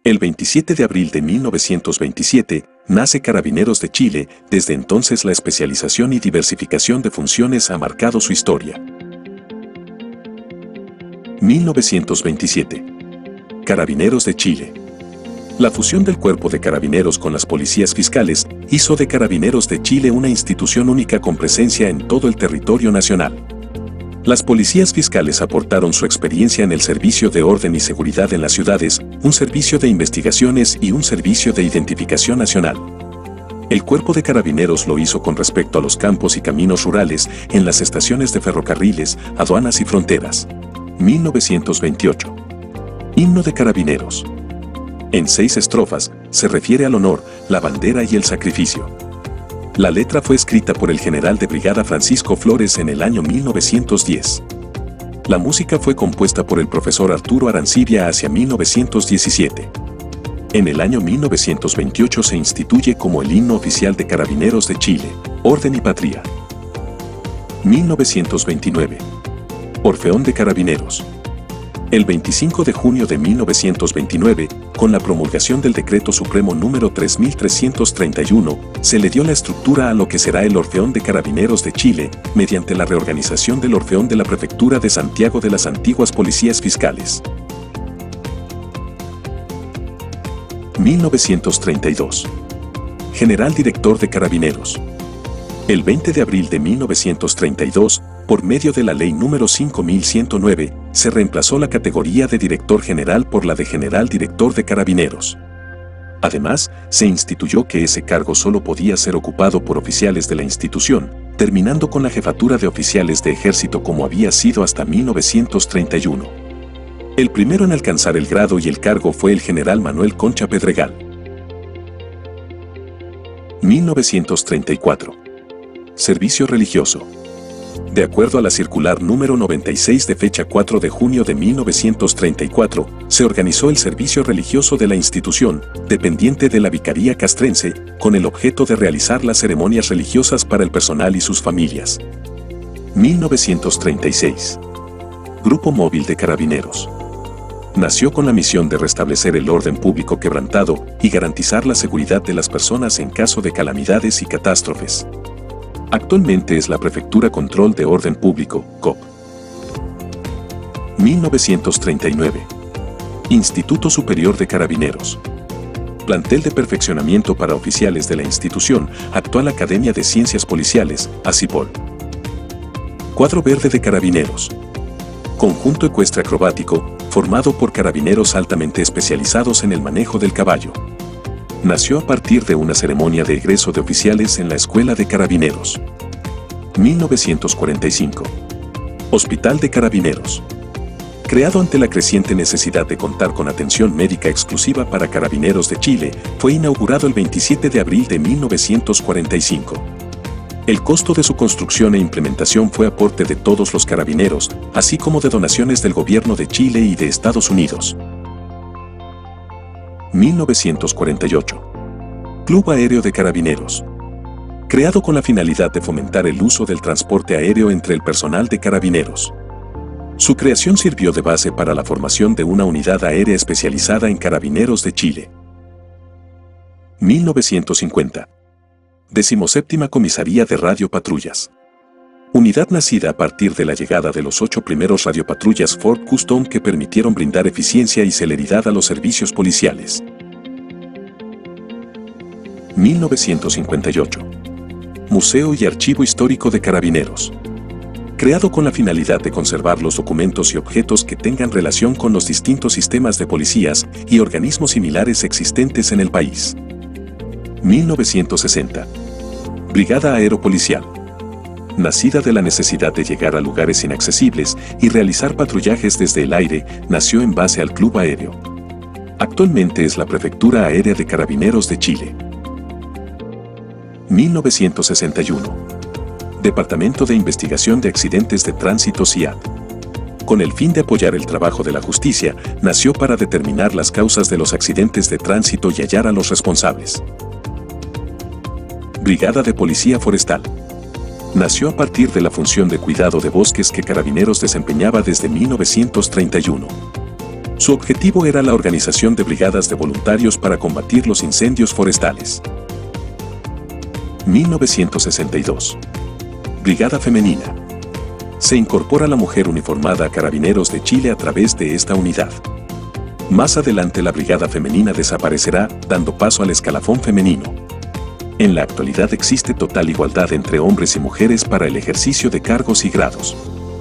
El 27 de abril de 1927, nace Carabineros de Chile. Desde entonces la especialización y diversificación de funciones ha marcado su historia. 1927. Carabineros de Chile. La fusión del Cuerpo de Carabineros con las policías fiscales hizo de Carabineros de Chile una institución única con presencia en todo el territorio nacional. Las policías fiscales aportaron su experiencia en el servicio de orden y seguridad en las ciudades, un servicio de investigaciones y un servicio de identificación nacional. El Cuerpo de Carabineros lo hizo con respecto a los campos y caminos rurales, en las estaciones de ferrocarriles, aduanas y fronteras. 1928. Himno de Carabineros. En 6 estrofas, se refiere al honor, la bandera y el sacrificio. La letra fue escrita por el general de brigada Francisco Flores en el año 1910. La música fue compuesta por el profesor Arturo Arancibia hacia 1917. En el año 1928 se instituye como el himno oficial de Carabineros de Chile, Orden y Patria. 1929. Orfeón de Carabineros. El 25 de junio de 1929, con la promulgación del Decreto Supremo número 3331, se le dio la estructura a lo que será el Orfeón de Carabineros de Chile, mediante la reorganización del Orfeón de la Prefectura de Santiago de las antiguas policías fiscales. 1932. General Director de Carabineros. El 20 de abril de 1932, por medio de la Ley número 5109, se reemplazó la categoría de Director General por la de General Director de Carabineros. Además, se instituyó que ese cargo solo podía ser ocupado por oficiales de la institución, terminando con la jefatura de oficiales de ejército como había sido hasta 1931. El primero en alcanzar el grado y el cargo fue el general Manuel Concha Pedregal. 1934. Servicio religioso. De acuerdo a la circular número 96 de fecha 4 de junio de 1934, se organizó el servicio religioso de la institución, dependiente de la Vicaría Castrense, con el objeto de realizar las ceremonias religiosas para el personal y sus familias. 1936. Grupo Móvil de Carabineros. Nació con la misión de restablecer el orden público quebrantado y garantizar la seguridad de las personas en caso de calamidades y catástrofes. Actualmente es la Prefectura Control de Orden Público, COP. 1939. Instituto Superior de Carabineros. Plantel de perfeccionamiento para oficiales de la institución, actual Academia de Ciencias Policiales, ACIPOL. Cuadro Verde de Carabineros. Conjunto ecuestre acrobático, formado por carabineros altamente especializados en el manejo del caballo. Nació a partir de una ceremonia de egreso de oficiales en la Escuela de Carabineros. 1945. Hospital de Carabineros. Creado ante la creciente necesidad de contar con atención médica exclusiva para Carabineros de Chile, fue inaugurado el 27 de abril de 1945. El costo de su construcción e implementación fue aporte de todos los carabineros, así como de donaciones del gobierno de Chile y de Estados Unidos. 1948. Club Aéreo de Carabineros. Creado con la finalidad de fomentar el uso del transporte aéreo entre el personal de Carabineros. Su creación sirvió de base para la formación de una unidad aérea especializada en Carabineros de Chile. 1950. 17ª Comisaría de Radiopatrullas. Unidad nacida a partir de la llegada de los 8 primeros radiopatrullas Ford Custom que permitieron brindar eficiencia y celeridad a los servicios policiales. 1958. Museo y Archivo Histórico de Carabineros. Creado con la finalidad de conservar los documentos y objetos que tengan relación con los distintos sistemas de policías y organismos similares existentes en el país. 1960. Brigada Aeropolicial. Nacida de la necesidad de llegar a lugares inaccesibles y realizar patrullajes desde el aire, nació en base al Club Aéreo. Actualmente es la Prefectura Aérea de Carabineros de Chile. 1961. Departamento de Investigación de Accidentes de Tránsito CIAT. Con el fin de apoyar el trabajo de la justicia, nació para determinar las causas de los accidentes de tránsito y hallar a los responsables. Brigada de Policía Forestal. Nació a partir de la función de cuidado de bosques que Carabineros desempeñaba desde 1931. Su objetivo era la organización de brigadas de voluntarios para combatir los incendios forestales. 1962. Brigada Femenina. Se incorpora la mujer uniformada a Carabineros de Chile a través de esta unidad. Más adelante la Brigada Femenina desaparecerá, dando paso al escalafón femenino. En la actualidad existe total igualdad entre hombres y mujeres para el ejercicio de cargos y grados.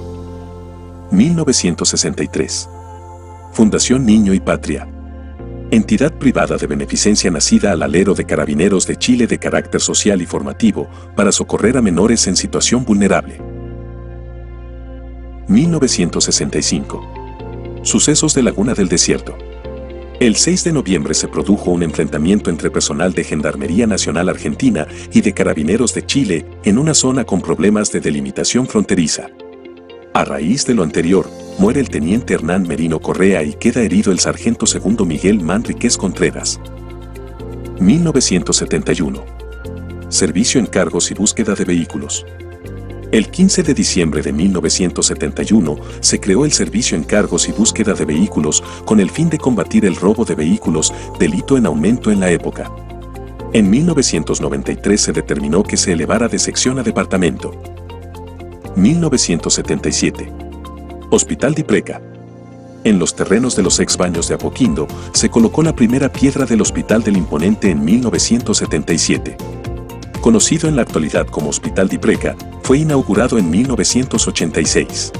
1963. Fundación Niño y Patria. Entidad privada de beneficencia nacida al alero de Carabineros de Chile de carácter social y formativo para socorrer a menores en situación vulnerable. 1965. Sucesos de Laguna del Desierto. El 6 de noviembre se produjo un enfrentamiento entre personal de Gendarmería Nacional Argentina y de Carabineros de Chile en una zona con problemas de delimitación fronteriza. A raíz de lo anterior, muere el teniente Hernán Merino Correa y queda herido el sargento segundo Miguel Manríquez Contreras. 1971. Servicio en cargos y búsqueda de vehículos. El 15 de diciembre de 1971 se creó el Servicio en Cargos y Búsqueda de Vehículos con el fin de combatir el robo de vehículos, delito en aumento en la época. En 1993 se determinó que se elevara de sección a departamento. 1977. Hospital Dipreca. En los terrenos de los ex baños de Apoquindo se colocó la primera piedra del Hospital del Imponente en 1977. Conocido en la actualidad como Hospital Dipreca, fue inaugurado en 1986.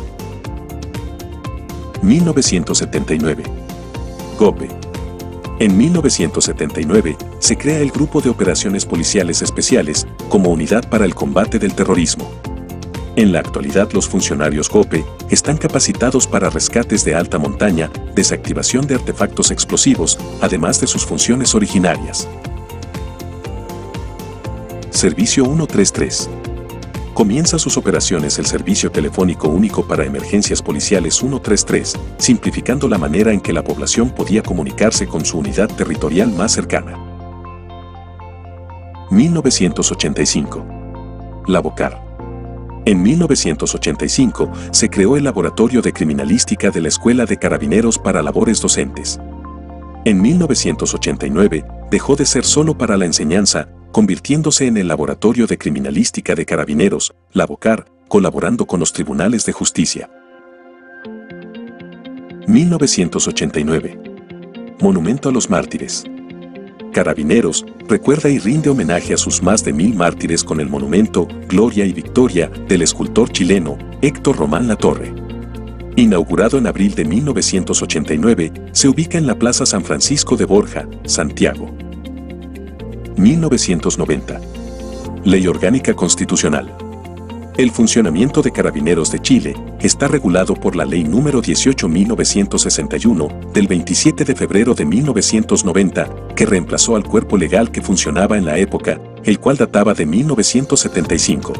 1979. GOPE. En 1979 se crea el Grupo de Operaciones Policiales Especiales como unidad para el combate del terrorismo. En la actualidad los funcionarios GOPE están capacitados para rescates de alta montaña, desactivación de artefactos explosivos, además de sus funciones originarias. Servicio 133. Comienza sus operaciones el Servicio Telefónico Único para Emergencias Policiales 133, simplificando la manera en que la población podía comunicarse con su unidad territorial más cercana. 1985. Labocar. En 1985 se creó el Laboratorio de Criminalística de la Escuela de Carabineros para labores docentes. En 1989 dejó de ser solo para la enseñanza, convirtiéndose en el Laboratorio de Criminalística de Carabineros, Labocar, colaborando con los tribunales de justicia. 1989. Monumento a los mártires. Carabineros recuerda y rinde homenaje a sus más de 1000 mártires con el monumento Gloria y Victoria del escultor chileno Héctor Román Latorre. Inaugurado en abril de 1989, se ubica en la Plaza San Francisco de Borja, Santiago. 1990. Ley Orgánica Constitucional. El funcionamiento de Carabineros de Chile está regulado por la Ley número 18.961 del 27 de febrero de 1990, que reemplazó al cuerpo legal que funcionaba en la época, el cual databa de 1975.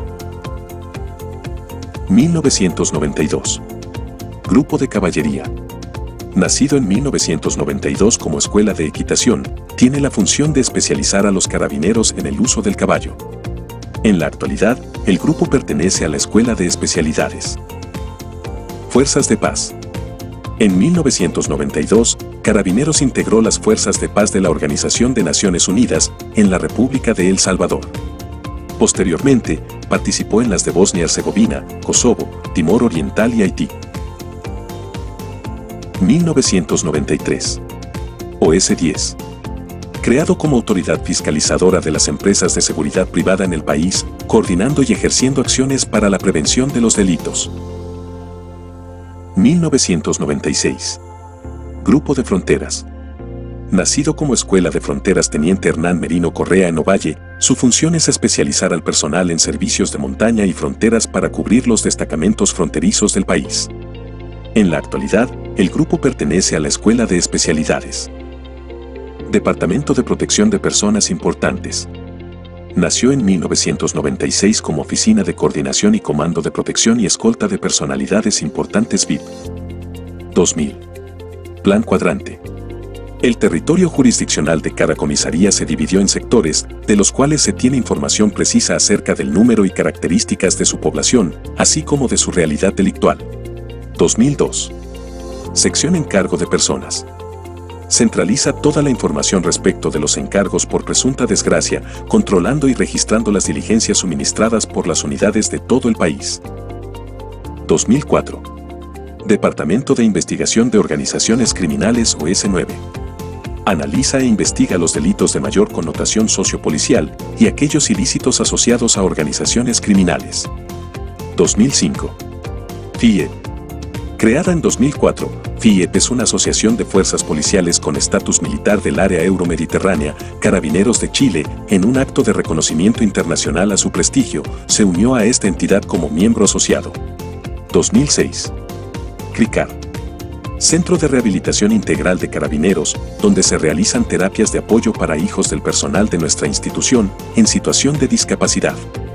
1992. Grupo de Caballería. Nacido en 1992 como Escuela de Equitación, tiene la función de especializar a los carabineros en el uso del caballo. En la actualidad, el grupo pertenece a la Escuela de Especialidades. Fuerzas de Paz. En 1992, Carabineros integró las Fuerzas de Paz de la Organización de Naciones Unidas en la República de El Salvador. Posteriormente, participó en las de Bosnia-Herzegovina, Kosovo, Timor Oriental y Haití. 1993. OS-10. Creado como autoridad fiscalizadora de las empresas de seguridad privada en el país, coordinando y ejerciendo acciones para la prevención de los delitos. 1996. Grupo de Fronteras. Nacido como Escuela de Fronteras Teniente Hernán Merino Correa en Ovalle, su función es especializar al personal en servicios de montaña y fronteras para cubrir los destacamentos fronterizos del país. En la actualidad, el grupo pertenece a la Escuela de Especialidades. Departamento de Protección de Personas Importantes. Nació en 1996 como Oficina de Coordinación y Comando de Protección y Escolta de Personalidades Importantes VIP. 2000. Plan Cuadrante. El territorio jurisdiccional de cada comisaría se dividió en sectores, de los cuales se tiene información precisa acerca del número y características de su población, así como de su realidad delictual. 2002. Sección Encargo de personas. Centraliza toda la información respecto de los encargos por presunta desgracia, controlando y registrando las diligencias suministradas por las unidades de todo el país. 2004. Departamento de Investigación de Organizaciones Criminales OS9. Analiza e investiga los delitos de mayor connotación sociopolicial y aquellos ilícitos asociados a organizaciones criminales. 2005. FIEP. Creada en 2004, FIEP es una asociación de fuerzas policiales con estatus militar del área euromediterránea. Carabineros de Chile, en un acto de reconocimiento internacional a su prestigio, se unió a esta entidad como miembro asociado. 2006. CRICAR. Centro de Rehabilitación Integral de Carabineros, donde se realizan terapias de apoyo para hijos del personal de nuestra institución en situación de discapacidad.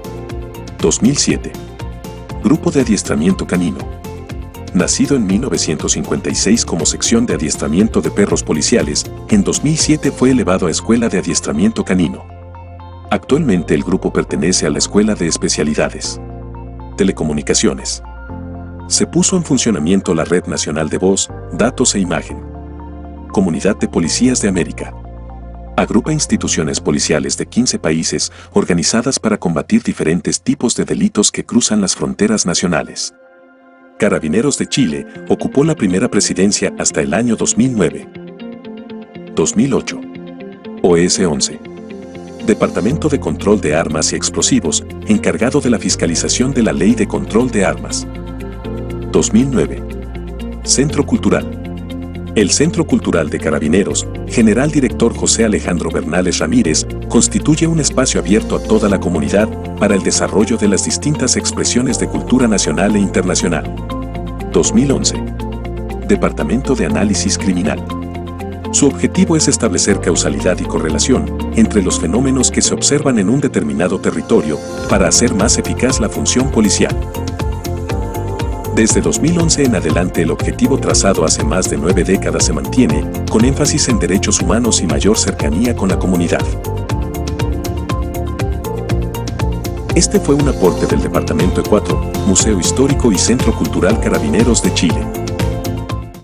2007. Grupo de Adiestramiento Canino. Nacido en 1956 como sección de adiestramiento de perros policiales, en 2007 fue elevado a Escuela de Adiestramiento Canino. Actualmente el grupo pertenece a la Escuela de Especialidades. Telecomunicaciones. Se puso en funcionamiento la Red Nacional de Voz, Datos e Imagen. Comunidad de Policías de América. Agrupa instituciones policiales de 15 países organizadas para combatir diferentes tipos de delitos que cruzan las fronteras nacionales. Carabineros de Chile ocupó la primera presidencia hasta el año 2009. 2008. OS11. Departamento de Control de Armas y Explosivos, encargado de la fiscalización de la Ley de Control de Armas. 2009. Centro Cultural. El Centro Cultural de Carabineros, General Director José Alejandro Bernales Ramírez, constituye un espacio abierto a toda la comunidad para el desarrollo de las distintas expresiones de cultura nacional e internacional. 2011. Departamento de Análisis Criminal. Su objetivo es establecer causalidad y correlación entre los fenómenos que se observan en un determinado territorio para hacer más eficaz la función policial. Desde 2011 en adelante el objetivo trazado hace más de 9 décadas se mantiene, con énfasis en derechos humanos y mayor cercanía con la comunidad. Este fue un aporte del Departamento E4, Museo Histórico y Centro Cultural Carabineros de Chile.